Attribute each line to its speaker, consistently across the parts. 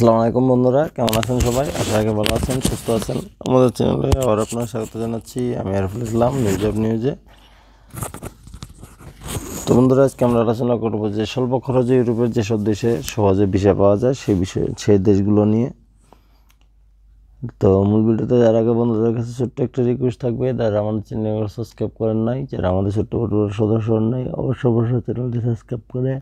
Speaker 1: আসসালামু আলাইকুম বন্ধুরা, কেমন আছেন সবাই? আশা করি ভালো আছেন, সুস্থ আছেন। আমাদের চ্যানেলে আবার আপনার স্বাগত জানাচ্ছি। আমি আরিফুল ইসলাম, নিউজে। তো বন্ধুরা, আজকে আমরা আলোচনা করবো যে স্বল্প খরচে ইউরোপের যেসব দেশে সহজে ভিসা পাওয়া যায় সেই দেশগুলো নিয়ে। তো মূল ভিডিওতে যার আগে বন্ধুদের কাছে ছোট্ট একটা রিকোয়েস্ট থাকবে, যারা আমাদের চ্যানেল সাবস্ক্রাইব করেন নাই, যারা আমাদের ছোট্ট পরিবারের সদস্য নাই, অবশ্যই চ্যানেলটি সাবস্ক্রাইব করে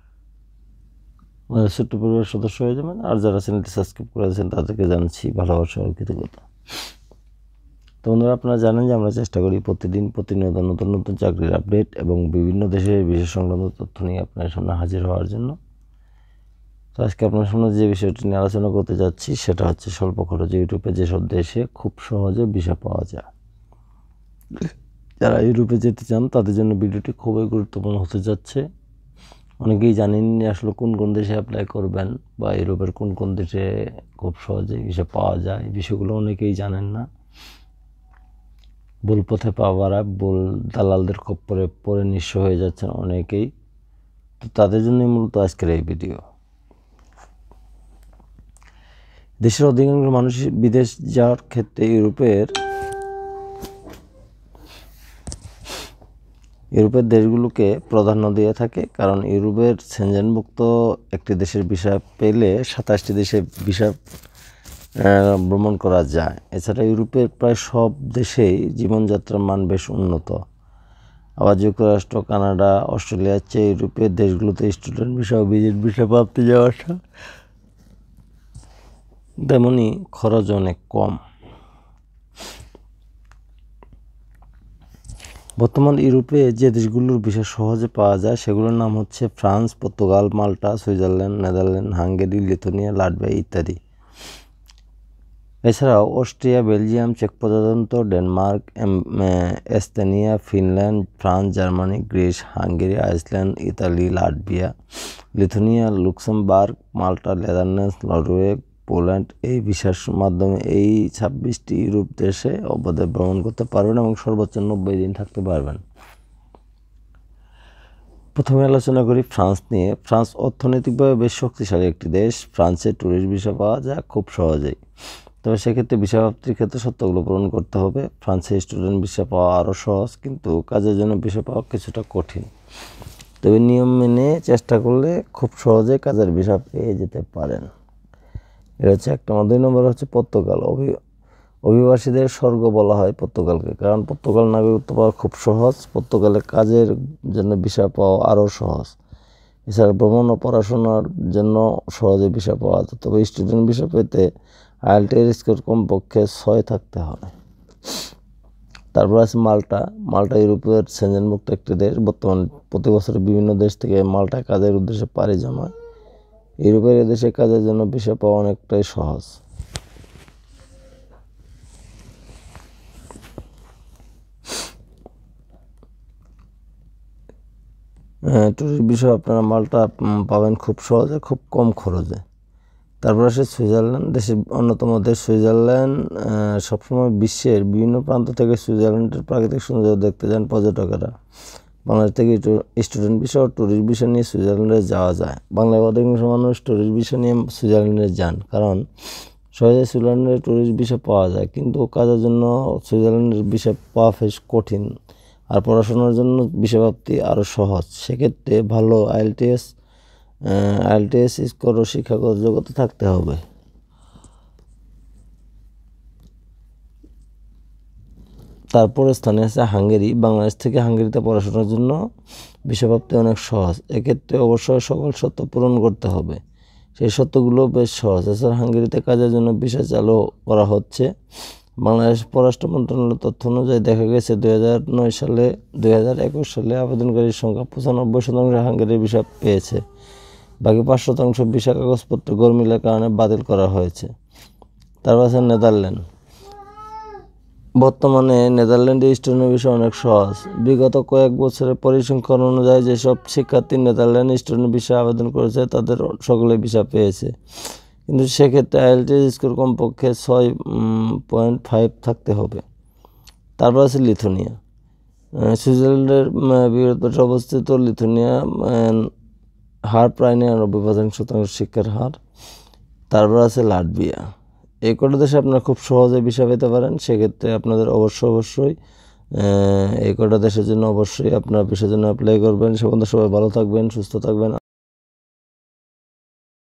Speaker 1: ছোট্ট পরিবারের সদস্য হয়ে যাবেন। আর যারা চ্যানেলটি সাবস্ক্রাইব করেছেন তাদেরকে জানাচ্ছি ভালোবাসা ও কৃতজ্ঞতা। তো বন্ধুরা, আপনারা জানেন যে আমরা চেষ্টা করি প্রতিনিয়ত নতুন চাকরির আপডেট এবং বিভিন্ন দেশের বিশেষ সংক্রান্ত তথ্য নিয়ে আপনার সামনে হাজির হওয়ার জন্য। তো আজকে আপনার সামনে যে বিষয়টি নিয়ে আলোচনা করতে যাচ্ছি সেটা হচ্ছে স্বল্প খরচে ইউরোপে যেসব দেশে খুব সহজে ভিসা পাওয়া যায়। যারা ইউরোপে যেতে চান তাদের জন্য ভিডিওটি খুবই গুরুত্বপূর্ণ হতে যাচ্ছে। অনেকেই জানেন আসলে কোন দেশে অ্যাপ্লাই করবেন বা ইউরোপের কোন দেশে খুব সহজে ভিসা পাওয়া যায়, এই বিষয়গুলো অনেকেই জানেন না। ভুল পথে পা বাড়ায়, ভুল দালালদের খপ্পরে পড়ে নিঃস্ব হয়ে যাচ্ছেন অনেকেই। তো তাদের জন্যই মূলত আজকের এই ভিডিও। দেশের অধিকাংশ মানুষ বিদেশ যাওয়ার ক্ষেত্রে ইউরোপের দেশগুলোকে প্রাধান্য দিয়ে থাকে, কারণ ইউরোপের সেনজেনভুক্ত একটি দেশের ভিসা পেলে 27টি দেশে ভিসা ভ্রমণ করা যায়। এছাড়া ইউরোপের প্রায় সব দেশেই জীবনযাত্রার মান বেশ উন্নত। আবার যুক্তরাষ্ট্র, কানাডা, অস্ট্রেলিয়ার চেয়ে ইউরোপের দেশগুলোতে স্টুডেন্ট ভিসা ও ভিজিট ভিসা প্রাপ্তি যাওয়া আসা তেমনই খরচ অনেক কম। বর্তমান ইউরোপে যে দেশগুলোর ভিসা সহজে পাওয়া যায় সেগুলোর নাম হচ্ছে France, Portugal, Malta, Switzerland, Netherland, Hungary, Lithuania, Latvia ইত্যাদি। এছাড়াও অস্ট্রিয়া, বেলজিয়াম, চেক প্রজাতন্ত্র, Denmark, Estonia, Finland, France, Germany, Greece, Hungary, Iceland, Italy, Latvia, Lithuania, Luxembourg, Malta, Netherlands, Norway, Poland এই ভিসার মাধ্যমে এই 26টি ইউরোপ দেশে অবাধে ভ্রমণ করতে পারবেন এবং সর্বোচ্চ 90 দিন থাকতে পারবেন। প্রথমে আলোচনা করি ফ্রান্স নিয়ে। ফ্রান্স অর্থনৈতিকভাবে বেশ শক্তিশালী একটি দেশ। ফ্রান্সে ট্যুরিস্ট ভিসা পাওয়া যায় খুব সহজেই, তবে সেক্ষেত্রে ভিসা প্রাপ্তির ক্ষেত্রে শর্তগুলো পূরণ করতে হবে। ফ্রান্সে স্টুডেন্ট ভিসা পাওয়া আরও সহজ, কিন্তু কাজের জন্য ভিসা পাওয়া কিছুটা কঠিন। তবে নিয়ম মেনে চেষ্টা করলে খুব সহজে কাজের ভিসা পেয়ে যেতে পারেন। এটা হচ্ছে 1 নম্বর। 2 নম্বর হচ্ছে পর্তুগাল। অভিবাসীদের স্বর্গ বলা হয় পর্তুগালকে, কারণ পর্তুগাল নাগরিকত্ব পাওয়া খুব সহজ। পর্তুগালে কাজের জন্য ভিসা পাওয়া আরও সহজ। এছাড়া ভ্রমণ ও পড়াশোনার জন্য সহজে ভিসা পাওয়া যায়, তবে স্টুডেন্ট ভিসা পেতে আইএলটিএস স্কোর কমপক্ষে 6 থাকতে হয়। তারপর আছে মাল্টা। মাল্টা ইউরোপের সেনজেনভুক্ত একটি দেশ। বর্তমানে প্রতি বছর বিভিন্ন দেশ থেকে মাল্টা কাজের উদ্দেশ্যে পাড়ি জমায়। ইউরোপের এদেশে কাজের জন্য ভিসা পাওয়া অনেকটাই সহজ। ট্যুরিস্ট ভিসা আপনারা মাল্টা পাবেন খুব সহজে, খুব কম খরচে। তারপর আসে সুইজারল্যান্ড। দেশের অন্যতম দেশ সুইজারল্যান্ড। সবসময় বিশ্বের বিভিন্ন প্রান্ত থেকে সুইজারল্যান্ডের প্রাকৃতিক সৌন্দর্য দেখতে যান পর্যটকেরা। বাংলাদেশ থেকে স্টুডেন্ট ভিসা ও ট্যুরিস্ট ভিসা নিয়ে সুইজারল্যান্ডে যাওয়া যায়। বাংলার অধিকাংশ মানুষ ট্যুরিস্ট ভিসা নিয়ে সুইজারল্যান্ডে যান, কারণ সহজে সুইজারল্যান্ডের ট্যুরিস্ট ভিসা পাওয়া যায়, কিন্তু কাজের জন্য সুইজারল্যান্ডের ভিসা পাওয়া বেশ কঠিন। আর পড়াশোনার জন্য ভিসা প্রাপ্তি আরও সহজ। সেক্ষেত্রে ভালো আইএলটিএস স্কোর ও শিক্ষাগত যোগ্যতা থাকতে হবে। তারপরে স্থানে আছে হাঙ্গেরি। বাংলাদেশ থেকে হাঙ্গেরিতে পড়াশোনার জন্য ভিসা প্রাপ্তি অনেক সহজ। এক্ষেত্রে অবশ্যই সকল শর্ত পূরণ করতে হবে। সেই শর্তগুলো বেশ সহজ। এছাড়া হাঙ্গেরিতে কাজের জন্য ভিসা চালু করা হচ্ছে। বাংলাদেশ পররাষ্ট্র মন্ত্রণালয়ের তথ্য অনুযায়ী দেখা গেছে 2021 সালে আবেদনকারীর সংখ্যা 95% হাঙ্গেরির ভিসা পেয়েছে। বাকি 5% ভিসা কাগজপত্র গরমিলের কারণে বাতিল করা হয়েছে। তারপর আছে নেদারল্যান্ড। বর্তমানে নেদারল্যান্ডে স্টুডেন্ট ভিসা অনেক সহজ। বিগত কয়েক বছরের পরিসংখ্যান অনুযায়ী যেসব শিক্ষার্থী নেদারল্যান্ড স্টুডেন্ট ভিসা আবেদন করেছে তাদের সকলে ভিসা পেয়েছে, কিন্তু সেক্ষেত্রে আইএলটিএস স্কোর কমপক্ষে 6.5 থাকতে হবে। তারপর আছে লিথুয়ানিয়া। সুইজারল্যান্ডের বৃহত্তর অবস্থিত লিথুয়ানিয়া হার প্রায় 99% শিক্ষার হার। তারপর আছে লাটভিয়া। এই কটা দেশে আপনারা খুব সহজে ভিসা পেতে পারেন। সেক্ষেত্রে আপনাদের অবশ্যই এই কটা দেশের জন্য অবশ্যই আপনারা ভিসার জন্য অ্যাপ্লাই করবেন। সে পর্যন্ত সবাই ভালো থাকবেন, সুস্থ থাকবেন।